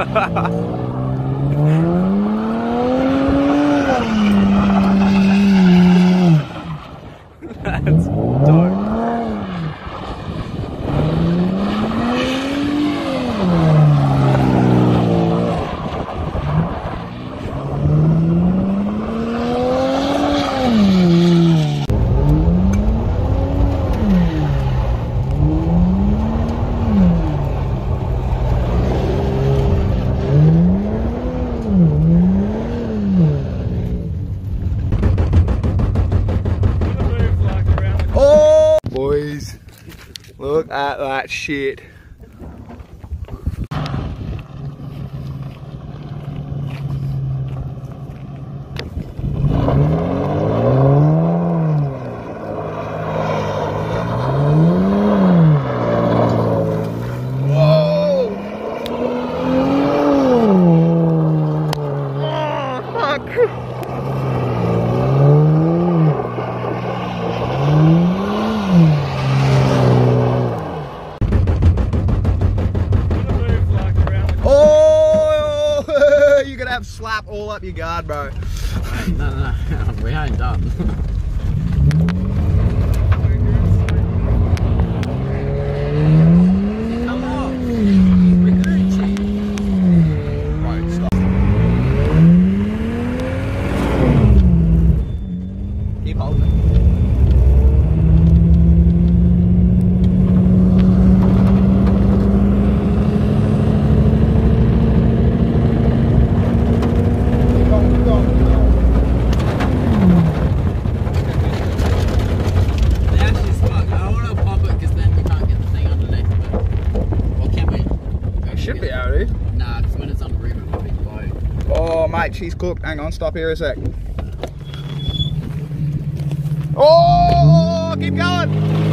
That's dope. Boys, look at that shit. Slap all up your guard, bro. Wait, no, we ain't done. Come on, we're good, Chief. Right, stop. Keep holding. Should be out, dude. Nah, because when it's on the roof, it will be low. Oh, mate, she's cooked. Hang on, stop here a sec. Oh, keep going.